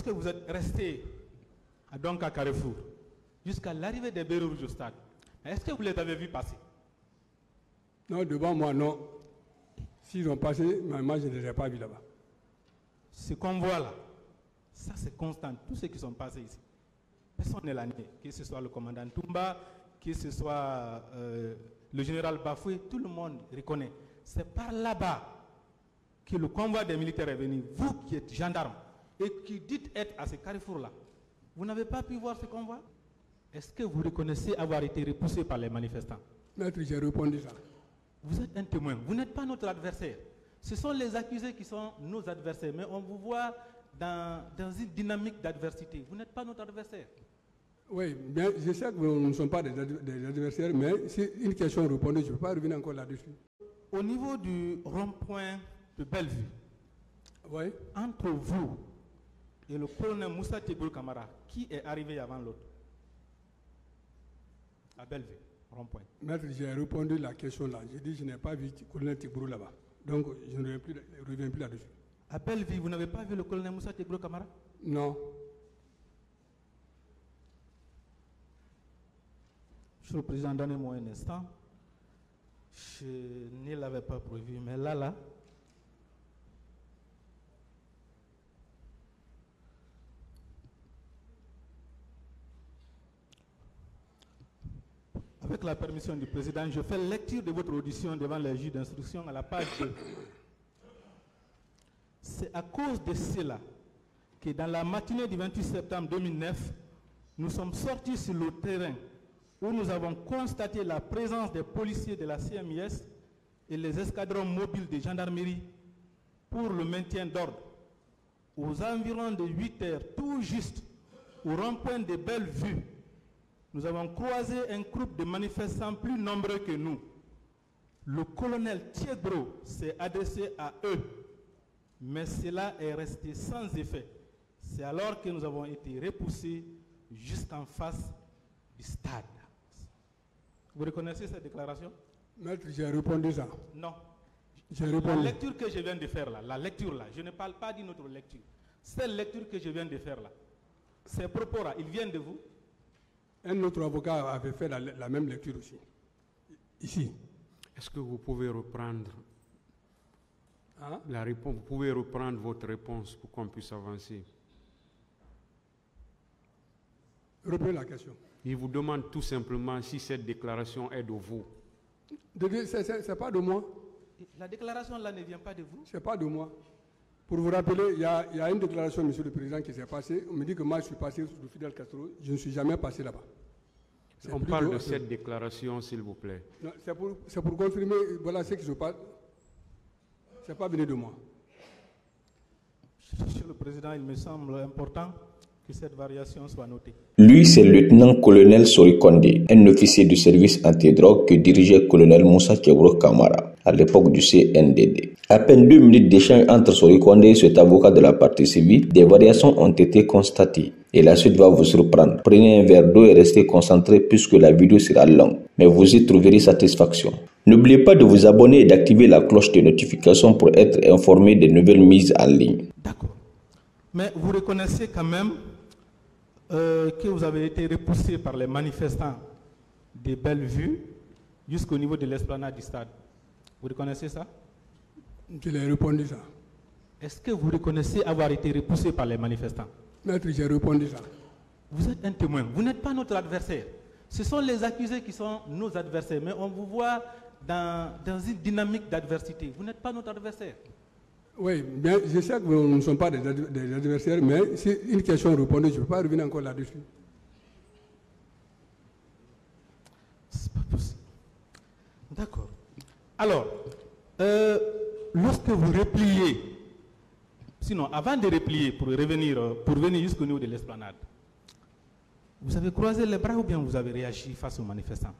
puisque vous êtes resté donc à Carrefour, jusqu'à l'arrivée des Bérets Rouges au stade, est-ce que vous les avez vus passer? Non, devant moi, non. S'ils ont passé, moi, je ne les ai pas vus là-bas. Ce convoi-là, ça c'est constant. Tous ceux qui sont passés ici, personne n'est l'année. Que ce soit le commandant Toumba, que ce soit le général Bafoué, tout le monde reconnaît. C'est par là-bas que le convoi des militaires est venu. Vous qui êtes gendarme et qui dites être à ce carrefour-là, vous n'avez pas pu voir ce convoi? Est-ce que vous reconnaissez avoir été repoussé par les manifestants? Maître, j'ai répondu ça. Vous êtes un témoin, vous n'êtes pas notre adversaire. Ce sont les accusés qui sont nos adversaires, mais on vous voit dans une dynamique d'adversité. Vous n'êtes pas notre adversaire. Oui, bien, je sais que nous ne sommes pas des adversaires, mais c'est une question répondue, je ne peux pas revenir encore là-dessus. Au niveau du rond-point de Bellevue, oui. Entre vous et le colonel Moussa Tegoul Kamara, qui est arrivé avant l'autre? À Bellevue, rond-point. Maître, j'ai répondu à la question là. J'ai dit que je n'ai pas vu le colonel Tegoul là-bas. Donc, je ne reviens plus là-dessus. À Bellevue, vous n'avez pas vu le colonel Moussa Tegoul Kamara? Non. Monsieur le Président, donnez-moi un instant. Je ne l'avais pas prévu, mais là. Avec la permission du Président, je fais lecture de votre audition devant les juges d'instruction à la page 2. C'est à cause de cela que dans la matinée du 28 septembre 2009, nous sommes sortis sur le terrain où nous avons constaté la présence des policiers de la CMIS et les escadrons mobiles de gendarmerie pour le maintien d'ordre. Aux environs de 8 heures, tout juste au rond-point de Bellevue, nous avons croisé un groupe de manifestants plus nombreux que nous. Le colonel Thiegro s'est adressé à eux, mais cela est resté sans effet. C'est alors que nous avons été repoussés jusqu'en face du stade. Vous reconnaissez cette déclaration? Maître, j'ai répondu ça. Non. J'ai La répondu. lecture que je viens de faire là, je ne parle pas d'une autre lecture. Cette lecture que je viens de faire là, ces propos-là, ils viennent de vous? Un autre avocat avait fait la même lecture aussi. Ici. Est-ce que vous pouvez reprendre Hein? vous pouvez reprendre votre réponse pour qu'on puisse avancer? Reprenez la question. Il vous demande tout simplement si cette déclaration est de vous. C'est pas de moi. La déclaration là ne vient pas de vous? C'est pas de moi. Pour vous rappeler, il y a une déclaration, Monsieur le Président, qui s'est passée. On me dit que moi, je suis passé sous Fidel Castro. Je ne suis jamais passé là-bas. On parle de cette déclaration, s'il vous plaît. C'est pour confirmer, voilà ce qui se passe. Ce n'est pas venu de moi. Monsieur le Président, il me semble important que cette variation soit notée. Lui, c'est le lieutenant-colonel Sori Kondé, un officier du service antidrogue que dirigeait le colonel Moussa Tegoul Kamara à l'époque du CNDD. À peine 2 minutes d'échange entre Sori Kondé et cet avocat de la partie civile, des variations ont été constatées. Et la suite va vous surprendre. Prenez un verre d'eau et restez concentré puisque la vidéo sera longue. Mais vous y trouverez satisfaction. N'oubliez pas de vous abonner et d'activer la cloche de notification pour être informé des nouvelles mises en ligne. D'accord. Mais vous reconnaissez quand même que vous avez été repoussé par les manifestants de Bellevue jusqu'au niveau de l'esplanade du stade. Vous reconnaissez ça? Je l'ai répondu ça. Est-ce que vous reconnaissez avoir été repoussé par les manifestants? Maître, j'ai répondu ça. Vous êtes un témoin, vous n'êtes pas notre adversaire. Ce sont les accusés qui sont nos adversaires, mais on vous voit dans une dynamique d'adversité. Vous n'êtes pas notre adversaire. Oui, bien, je sais que nous ne sommes pas des adversaires, mais c'est une question répondue, je ne peux pas revenir encore là-dessus. C'est pas possible. D'accord. Alors, lorsque vous repliez, sinon avant de replier pour venir jusqu'au niveau de l'esplanade, vous avez croisé les bras ou bien vous avez réagi face aux manifestants?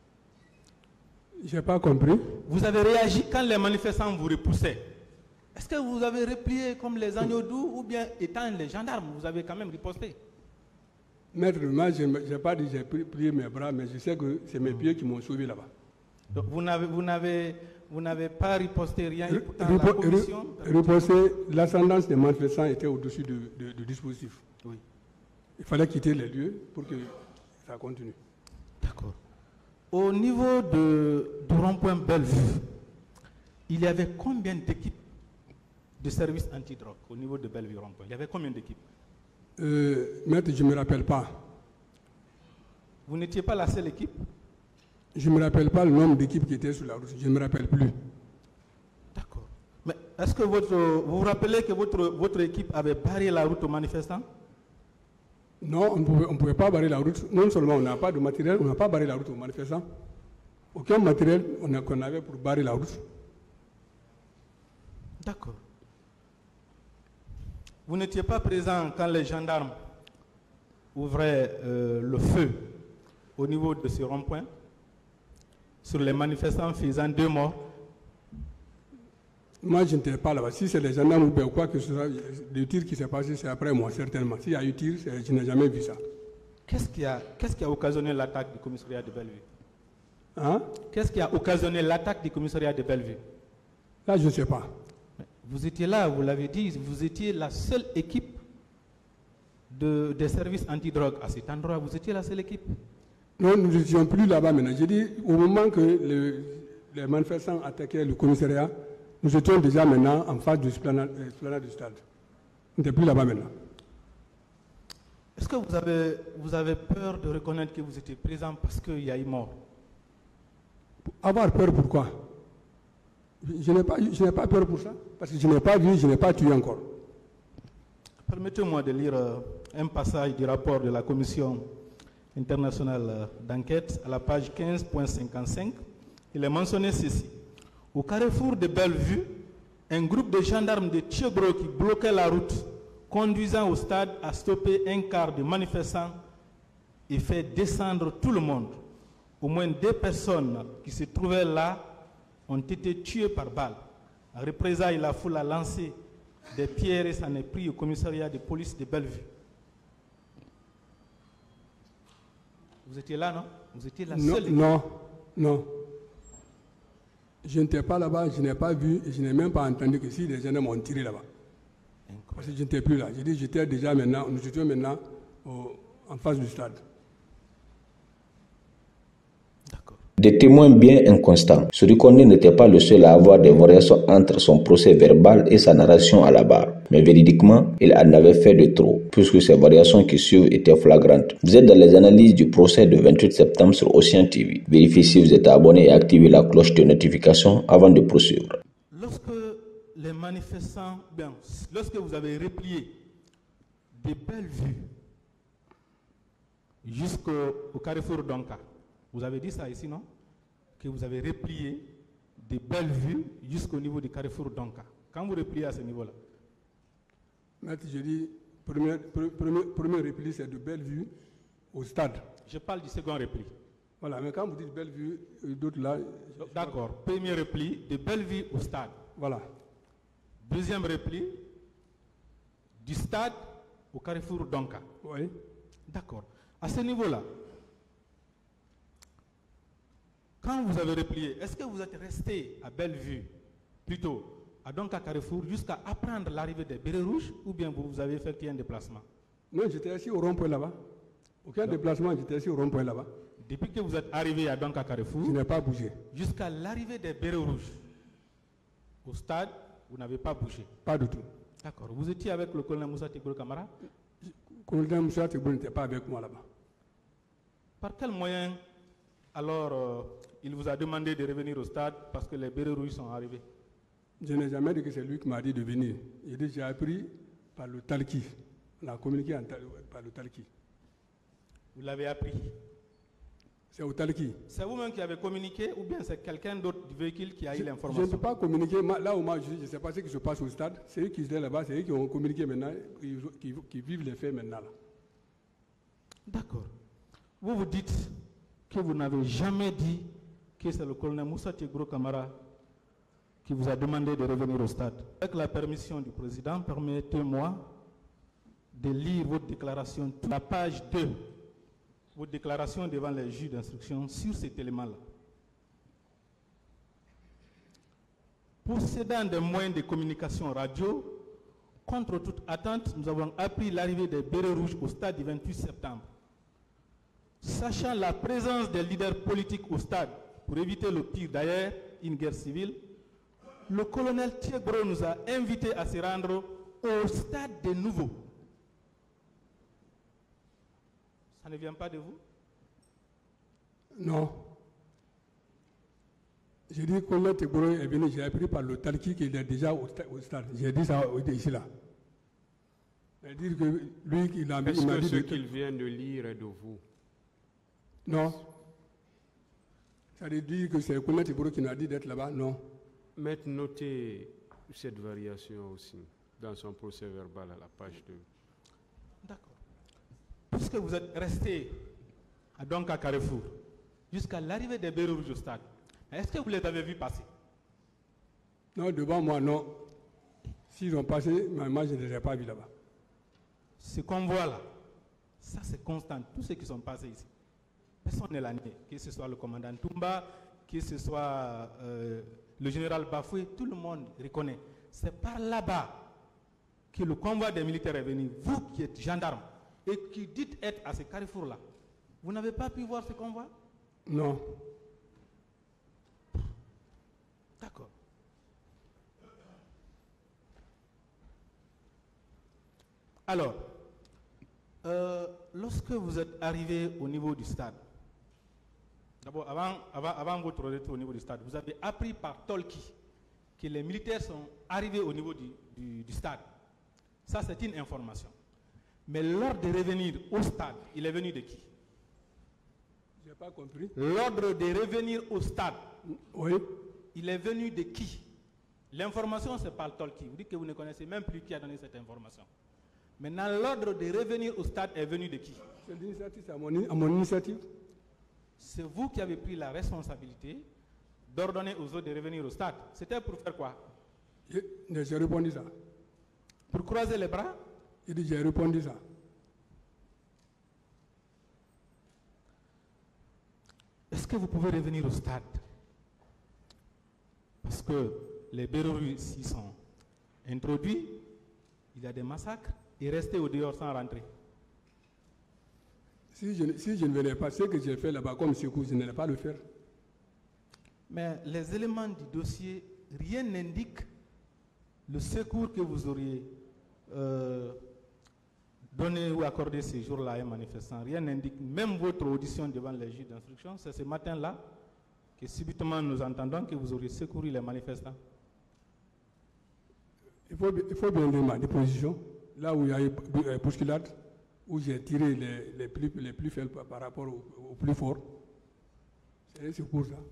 Je n'ai pas compris. Vous avez réagi quand les manifestants vous repoussaient. Est-ce que vous avez replié comme les agneaux doux ou bien étant les gendarmes, vous avez quand même riposté? Maître, moi, je n'ai pas dit que j'ai plié mes bras, mais je sais que c'est mes pieds qui m'ont sauvé là-bas. Donc vous Vous n'avez pas riposté rien et pourtant la commission... Riposter, l'ascendance des manifestants était au-dessus du dispositif. Oui. Il fallait quitter les lieux pour que ça continue. D'accord. Au niveau du rond-point Bellevue, il y avait combien d'équipes de services antidrogue au niveau de Bellevue rond-point? Il y avait combien d'équipes? Maître, je ne me rappelle pas. Vous n'étiez pas la seule équipe? Je ne me rappelle pas le nombre d'équipes qui étaient sur la route. Je ne me rappelle plus. D'accord. Mais est-ce que vous vous rappelez que votre équipe avait barré la route aux manifestants? Non, on ne pouvait pas barrer la route. Non seulement on n'a pas de matériel, on n'a pas barré la route aux manifestants. Aucun matériel qu'on avait pour barrer la route. D'accord. Vous n'étiez pas présent quand les gendarmes ouvraient le feu au niveau de ce rond-point sur les manifestants faisant 2 morts? Moi, je n'étais pas là-bas. Si c'est les gendarmes ou bien quoi que ce soit, le tir qui s'est passé, c'est après moi, certainement. S'il y a eu tir, je n'ai jamais vu ça. Qu'est-ce qui a occasionné l'attaque du commissariat de Bellevue? Hein? Qu'est-ce qui a occasionné l'attaque du commissariat de Bellevue? Là, je ne sais pas. Vous étiez là, vous l'avez dit, vous étiez la seule équipe des services antidrogue à cet endroit. Vous étiez la seule équipe? Non, nous n'étions plus là-bas maintenant. J'ai dit, au moment que les manifestants attaquaient le commissariat, nous étions déjà maintenant en face de l'esplanade du stade. Nous n'étions plus là-bas maintenant. Est-ce que vous avez peur de reconnaître que vous étiez présent parce qu'il y a eu mort? Avoir peur, pourquoi? Je n'ai pas peur pour ça, parce que je n'ai pas vu, je n'ai pas tué encore. Permettez-moi de lire un passage du rapport de la Commission internationale d'enquête à la page 15.55. Il est mentionné ceci. Au carrefour de Bellevue, un groupe de gendarmes de Tchegro qui bloquait la route conduisant au stade a stoppé un quart de manifestants et fait descendre tout le monde. Au moins 2 personnes qui se trouvaient là ont été tuées par balle. En représailles, la foule a lancé des pierres et s'en est pris au commissariat de police de Bellevue. Vous étiez là, non? Vous étiez la seule équipe. Non. Je n'étais pas là-bas, je n'ai pas vu et je n'ai même pas entendu que si des gens m'ont tiré là-bas. Parce que je n'étais plus là. J'ai dit j'étais déjà maintenant, nous étions maintenant en face du stade. D'accord. Des témoins bien inconstants. Sori Kondé n'était pas le seul à avoir des variations entre son procès verbal et sa narration à la barre. Mais véridiquement, il en avait fait de trop, puisque ces variations qui suivent étaient flagrantes. Vous êtes dans les analyses du procès de 28 septembre sur Océan TV. Vérifiez si vous êtes abonné et activez la cloche de notification avant de poursuivre. Lorsque les manifestants, lorsque vous avez replié de Bellevue jusqu'au carrefour Donka, vous avez dit ça ici, non? Que vous avez replié de Bellevue jusqu'au niveau du carrefour Donka. Quand vous repliez à ce niveau-là? Maître, je dis, premier repli, c'est de Bellevue au stade. Je parle du second repli. Voilà, mais quand vous dites Bellevue, d'autres là... D'accord. Premier repli, de Bellevue au stade. Voilà. Deuxième repli, du stade au carrefour Donka. Oui. D'accord. À ce niveau-là, quand vous avez replié, est-ce que vous êtes resté à Bellevue, plutôt à Donka Carrefour, jusqu'à apprendre l'arrivée des bérets rouges, ou bien vous avez effectué un déplacement? Non, j'étais assis au rond-point là-bas. Aucun déplacement, j'étais assis au rond-point là-bas. Depuis que vous êtes arrivé à Donka Carrefour, je n'ai pas bougé. Jusqu'à l'arrivée des bérets rouges, au stade, vous n'avez pas bougé? Pas du tout. D'accord. Vous étiez avec le colonel Moussa Tegboul Camara? Le colonel Moussa Tegboul n'était pas avec moi là-bas. Par quel moyen, alors, il vous a demandé de revenir au stade parce que les bérets rouges sont arrivés? Je n'ai jamais dit que c'est lui qui m'a dit de venir. J'ai appris par le Talki. On a communiqué par le Talki. Vous l'avez appris? C'est au Talki. C'est vous-même qui avez communiqué ou bien c'est quelqu'un d'autre du véhicule qui a eu l'information? Je ne peux pas communiquer. Là où moi je ne sais pas ce qui se passe au stade. C'est eux qui étaient là-bas, c'est eux qui ont communiqué maintenant, qui vivent les faits maintenant. D'accord. Vous vous dites que vous n'avez jamais dit que c'est le colonel Moussa Tegboul Camara qui vous a demandé de revenir au stade. Avec la permission du président, permettez-moi de lire votre déclaration, la page 2, votre déclaration devant les juges d'instruction sur cet élément-là. Possédant des moyens de communication radio, contre toute attente, nous avons appris l'arrivée des bérets rouges au stade du 28 septembre. Sachant la présence des leaders politiques au stade, pour éviter le pire d'ailleurs, une guerre civile, le colonel Thiegro nous a invités à se rendre au stade de nouveau. Ça ne vient pas de vous? Non. J'ai dit que le colonel Thiegro est venu, j'ai appris par le Talki qu'il est déjà au stade. J'ai dit ça ici là. C'est-à-dire que lui, il m'a dit... Est-ce que ce qu'il vient de lire est de vous? Non. Ça veut dire que c'est le colonel Thiegro qui nous a dit d'être là-bas? Non. Maître, notez cette variation aussi dans son procès verbal à la page 2. D'accord. Puisque vous êtes resté à Carrefour jusqu'à l'arrivée des bérets rouges au stade, est-ce que vous les avez vus passer? Non, devant moi, non. S'ils ont passé, moi, je ne les ai pas vus là-bas. Ce qu'on voit là, ça c'est constant. Tous ceux qui sont passés ici, personne n'est là, que ce soit le commandant Toumba, que ce soit le général Bafoué, tout le monde reconnaît. C'est par là-bas que le convoi des militaires est venu. Vous qui êtes gendarme et qui dites être à ce carrefour-là, vous n'avez pas pu voir ce convoi? Non. D'accord. Alors, lorsque vous êtes arrivé au niveau du stade, d'abord, avant votre retour au niveau du stade, vous avez appris par Tolki que les militaires sont arrivés au niveau du stade. Ça, c'est une information. Mais l'ordre de revenir au stade, il est venu de qui? Je n'ai pas compris. L'ordre de revenir au stade, oui, il est venu de qui? L'information, c'est par Tolki. Vous dites que vous ne connaissez même plus qui a donné cette information. Maintenant, l'ordre de revenir au stade est venu de qui? C'est l'initiative, c'est à mon initiative. C'est vous qui avez pris la responsabilité d'ordonner aux autres de revenir au stade. C'était pour faire quoi? J'ai répondu ça. Pour croiser les bras? Il dit, j'ai répondu ça. Est-ce que vous pouvez revenir au stade? Parce que les bérets rouges ici sont introduits, il y a des massacres, et rester au dehors sans rentrer. Si je ne venais pas, ce que j'ai fait là-bas comme secours, je n'allais pas le faire. Mais les éléments du dossier, rien n'indique le secours que vous auriez donné ou accordé ces jours-là à un manifestant. Rien n'indique, même votre audition devant les juges d'instruction, c'est ce matin-là que subitement nous entendons que vous auriez secouru les manifestants. Il faut bien dire ma déposition. Là où il y a eu bousculade, où j'ai tiré les plus faibles par rapport au plus fort. C'est pour ça.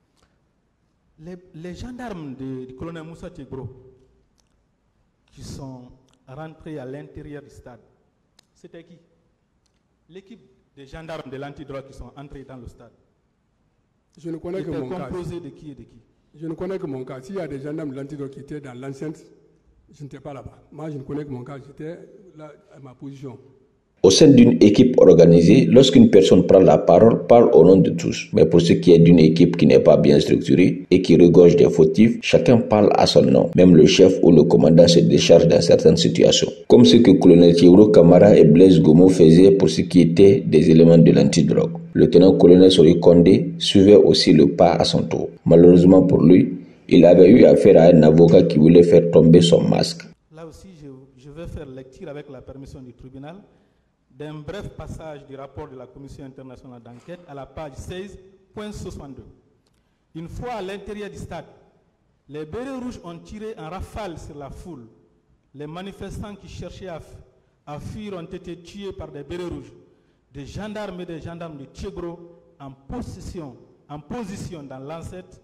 Les gendarmes du colonel Moussa Thiegro qui sont rentrés à l'intérieur du stade, c'était qui? L'équipe des gendarmes de l'antidrogue qui sont entrés dans le stade. Je ne connais que mon cas. Composé de qui et de qui? Je ne connais que mon cas. S'il y a des gendarmes de l'antidrogue qui étaient dans l'enceinte, je n'étais pas là-bas. Moi, je ne connais que mon cas. J'étais là à ma position. Au sein d'une équipe organisée, lorsqu'une personne prend la parole, parle au nom de tous. Mais pour ce qui est d'une équipe qui n'est pas bien structurée et qui regorge des fautifs, chacun parle à son nom. Même le chef ou le commandant se décharge dans certaines situations. Comme ce que colonel Thiegro Camara et Blaise Gomo faisaient pour ce qui était des éléments de l'antidrogue. Le lieutenant-colonel Sori Kondé suivait aussi le pas à son tour. Malheureusement pour lui, il avait eu affaire à un avocat qui voulait faire tomber son masque. Là aussi, je vais faire lecture avec la permission du tribunal d'un bref passage du rapport de la Commission internationale d'enquête à la page 16.62. Une fois à l'intérieur du stade, les bérets rouges ont tiré en rafale sur la foule. Les manifestants qui cherchaient à fuir ont été tués par des bérets rouges. Des gendarmes et des gendarmes de Thiegro en position dans l'enceinte.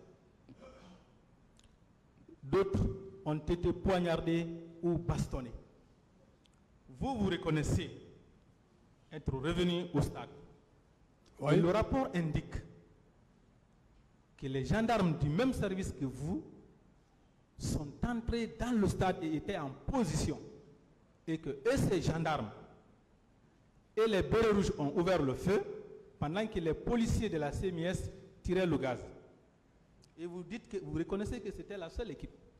D'autres ont été poignardés ou bastonnés. Vous reconnaissez être revenu au stade. Oui. Et le rapport indique que les gendarmes du même service que vous sont entrés dans le stade et étaient en position. Et que ces gendarmes et les bérets rouges ont ouvert le feu pendant que les policiers de la CMIS tiraient le gaz. Et vous dites que vous reconnaissez que c'était la seule équipe.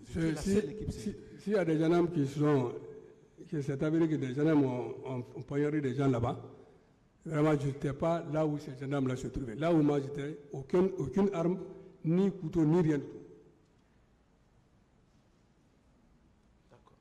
Vous étiez la seule équipe civile. S'il y a des gendarmes qui s'est avéré que des gendarmes ont poignardé des gens là-bas, vraiment, je n'étais pas là où ces gendarmes-là se trouvaient. Là où moi j'étais, aucune arme, ni couteau, ni rien du tout. D'accord.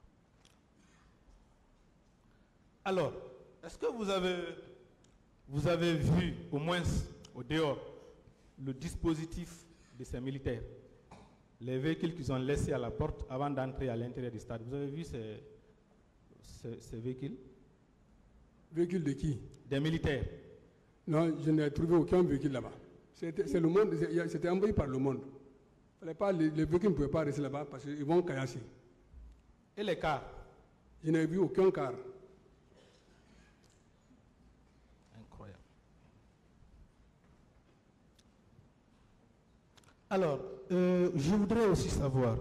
Alors, est-ce que vous avez vu, au moins au dehors, le dispositif de ces militaires? Les véhicules qu'ils ont laissés à la porte avant d'entrer à l'intérieur du stade. Vous avez vu ces véhicules? Véhicules de qui? Des militaires. Non, je n'ai trouvé aucun véhicule là-bas. C'est le monde, c'était envoyé par le monde. Les véhicules ne pouvaient pas rester là-bas parce qu'ils vont caillasser. Et les cars? Je n'ai vu aucun car. Incroyable. Alors, je voudrais aussi savoir,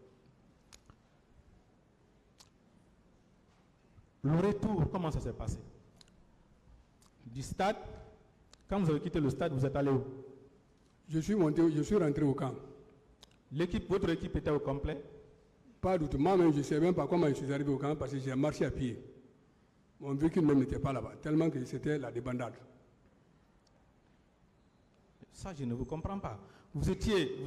le retour, comment ça s'est passé? Du stade, quand vous avez quitté le stade, vous êtes allé où? Je suis rentré au camp. Votre équipe était au complet? Pas du tout. Moi-même, je ne sais même pas comment je suis arrivé au camp parce que j'ai marché à pied. Mon véhicule même n'était pas là-bas, tellement que c'était la débandade. Ça, je ne vous comprends pas. Vous étiez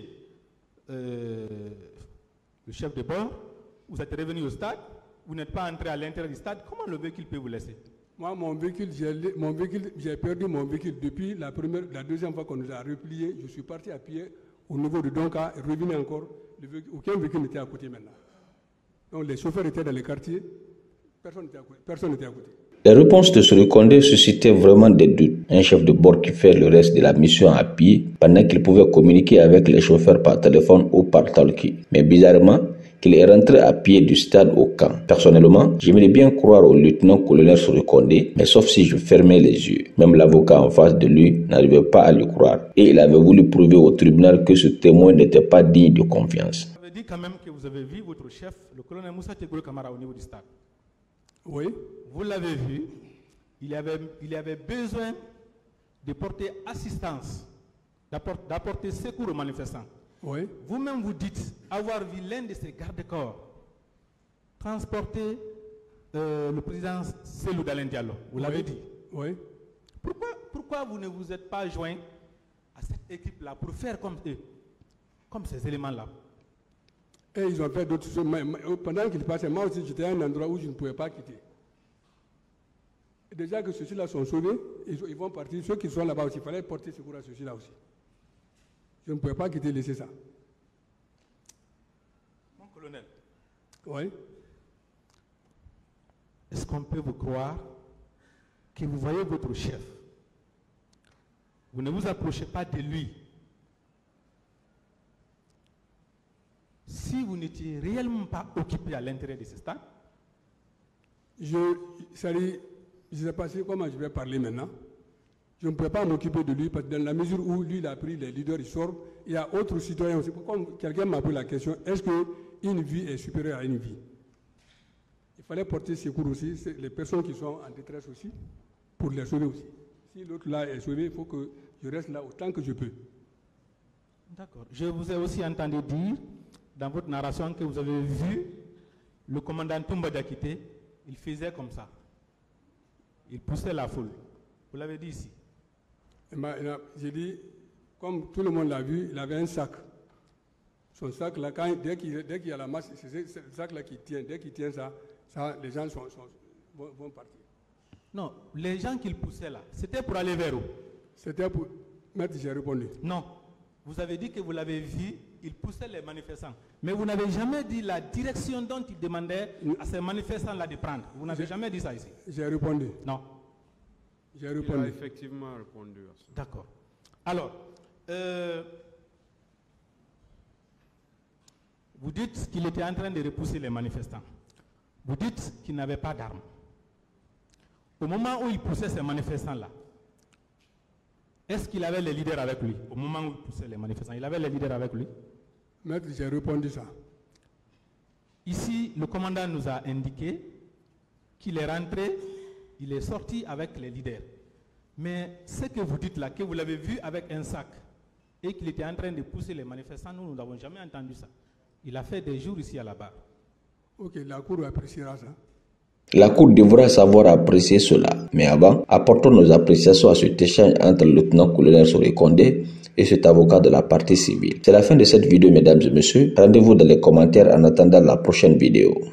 le chef de bord, vous êtes revenu au stade, vous n'êtes pas entré à l'intérieur du stade. Comment le véhicule peut vous laisser? Moi, j'ai perdu mon véhicule depuis la deuxième fois qu'on nous a replié. Je suis parti à pied au niveau de Donka et revenu encore. Aucun véhicule n'était à côté maintenant. Donc les chauffeurs étaient dans les quartiers, personne n'était à côté. Les réponses de Sori Kondé suscitaient vraiment des doutes. Un chef de bord qui fait le reste de la mission à pied, pendant qu'il pouvait communiquer avec les chauffeurs par téléphone ou par talkie. Mais bizarrement, qu'il est rentré à pied du stade au camp. Personnellement, j'aimerais bien croire au lieutenant-colonel Sori Kondé, mais sauf si je fermais les yeux. Même l'avocat en face de lui n'arrivait pas à le croire. Et il avait voulu prouver au tribunal que ce témoin n'était pas digne de confiance. Vous avez dit quand même que vous avez vu votre chef, le colonel Moussa Tchegoulou Kamara, au niveau du stade. Oui. Vous l'avez vu, il avait besoin de porter assistance, d'apporter secours aux manifestants. Oui. Vous-même vous dites avoir vu l'un de ces gardes-corps transporter le président Cellou Dalein Diallo. Vous l'avez dit. Oui. Pourquoi vous ne vous êtes pas joint à cette équipe-là pour faire comme eux, comme ces éléments-là? Et ils ont fait d'autres choses. Pendant qu'ils passaient, moi aussi, j'étais à un endroit où je ne pouvais pas quitter. Et déjà que ceux-là sont sauvés, ils vont partir. Ceux qui sont là-bas aussi, il fallait porter secours à ceux-là aussi. Je ne pouvais pas quitter, laisser ça. Mon colonel. Oui. Est-ce qu'on peut vous croire que vous voyez votre chef? Vous ne vous approchez pas de lui. Si vous n'étiez réellement pas occupé à l'intérieur de ce stade? Je ne sais pas comment je vais parler maintenant. Je ne peux pas m'occuper de lui parce que dans la mesure où lui il a pris les leaders, il sort, il y a d'autres citoyens aussi. Comme quelqu'un m'a posé la question, est-ce qu'une vie est supérieure à une vie? Il fallait porter secours aussi, les personnes qui sont en détresse aussi, pour les sauver aussi. Si l'autre là est sauvé, il faut que je reste là autant que je peux. D'accord. Je vous ai aussi entendu dire dans votre narration que vous avez vu le commandant Toumba Diakité, il faisait comme ça. Il poussait la foule. Vous l'avez dit ici. J'ai dit, comme tout le monde l'a vu, il avait un sac. Son sac là, dès qu'il y a la masse, c'est ce sac là qui tient. Dès qu'il tient ça, les gens vont partir. Non, les gens qu'il poussait là, c'était pour aller vers où? C'était pour... Maître, j'ai répondu. Non. Vous avez dit que vous l'avez vu, il poussait les manifestants. Mais vous n'avez jamais dit la direction dont il demandait à ces manifestants-là de prendre. Vous n'avez jamais dit ça ici. J'ai répondu. Non. J'ai répondu. Il a effectivement répondu à ça. D'accord. Alors, vous dites qu'il était en train de repousser les manifestants. Vous dites qu'il n'avait pas d'armes. Au moment où il poussait ces manifestants-là, est-ce qu'il avait les leaders avec lui? Au moment où il poussait les manifestants, il avait les leaders avec lui? Maître, j'ai répondu ça. Ici, le commandant nous a indiqué qu'il est rentré, il est sorti avec les leaders. Mais ce que vous dites là, que vous l'avez vu avec un sac et qu'il était en train de pousser les manifestants, nous n'avons jamais entendu ça. Il a fait des jours ici à la barre. Ok, la Cour appréciera ça. La Cour devra savoir apprécier cela. Mais avant, apportons nos appréciations à cet échange entre le lieutenant-colonel Sori Kondé et cet avocat de la partie civile. C'est la fin de cette vidéo, mesdames et messieurs. Rendez-vous dans les commentaires en attendant la prochaine vidéo.